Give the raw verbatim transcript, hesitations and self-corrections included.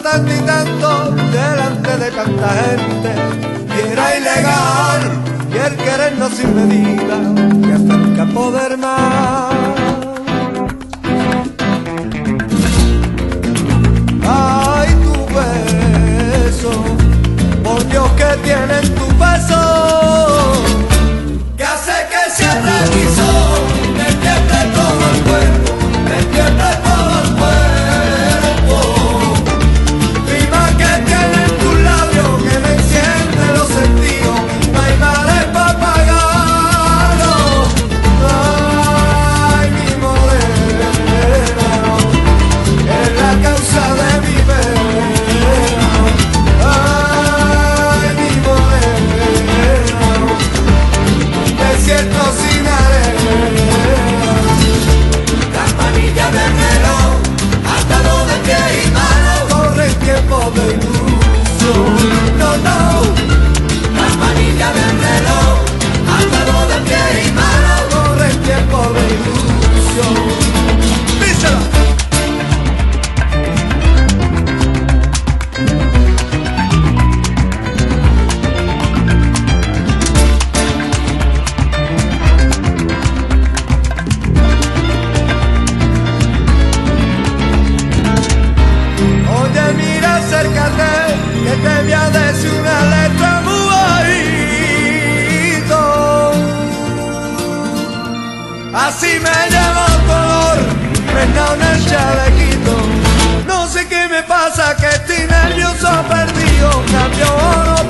tanto y tanto delante de tanta gente. Y era ilegal, y el querernos sin medida, que acerca poder más. Ay, tu beso, por Dios que tienen tu beso, que hace que se revisó, me tiemble todo el cuerpo, me tiemble todo el cuerpo. Rima que tienen tus labios, que me enciende los sentidos, no hay males para pagarlo. Ay, mi morena, es la causa de mi pena. Ay, mi morena, desierto sin arena. Las manillas del reloj, atado de pie y mano, corre el tiempo de ilusión. No, no. Las manillas del reloj, atado de pie y mano, corre el tiempo de ilusión. ¡Díselo! Oye, mira, acércate, que te voy a decir una letra muy bajito. Así me llevo color, impregnado en el chalequito. No sé qué me pasa, que estoy nervioso, perdido, cambio oro